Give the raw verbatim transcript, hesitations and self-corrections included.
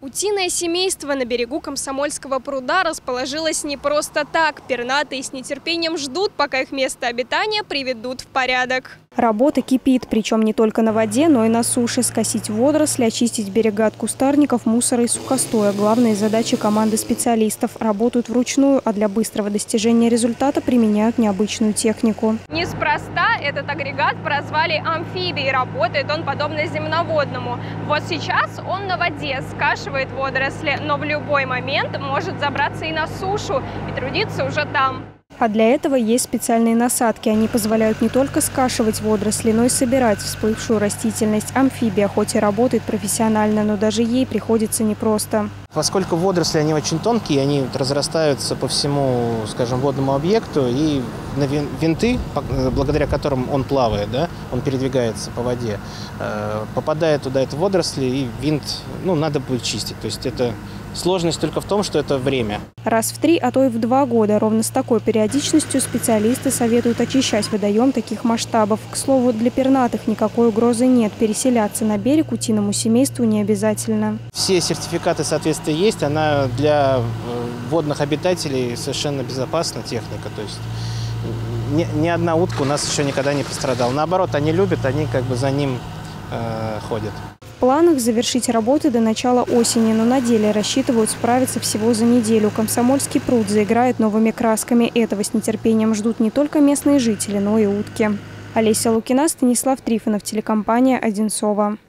Утиное семейство на берегу Комсомольского пруда расположилось не просто так. Пернатые с нетерпением ждут, пока их место обитания приведут в порядок. Работа кипит, причем не только на воде, но и на суше. Скосить водоросли, очистить берега от кустарников, мусора и сухостоя. Главные задачи команды специалистов. Работают вручную, а для быстрого достижения результата применяют необычную технику. Неспроста этот агрегат прозвали амфибией. Работает он подобно земноводному. Вот сейчас он на воде, скашивает водоросли, но в любой момент может забраться и на сушу и трудиться уже там. А для этого есть специальные насадки. Они позволяют не только скашивать водоросли, но и собирать всплывшую растительность. Амфибия хоть и работает профессионально, но даже ей приходится непросто. Поскольку водоросли, они очень тонкие, они разрастаются по всему, скажем, водному объекту, и на винты, благодаря которым он плавает, да, он передвигается по воде, попадает туда это водоросли, и винт, ну, надо будет чистить. То есть это сложность только в том, что это время. Раз в три, а то и в два года. Ровно с такой периодичностью специалисты советуют очищать водоем таких масштабов. К слову, для пернатых никакой угрозы нет. Переселяться на берег утиному семейству не обязательно. Все сертификаты соответствия есть. Она для водных обитателей совершенно безопасна, техника. То есть ни, ни одна утка у нас еще никогда не пострадала. Наоборот, они любят, они как бы за ним э, ходят. В планах завершить работы до начала осени, но на деле рассчитывают справиться всего за неделю. Комсомольский пруд заиграет новыми красками. Этого с нетерпением ждут не только местные жители, но и утки. Олеся Лукина, Станислав Трифонов, телекомпания «Одинцово».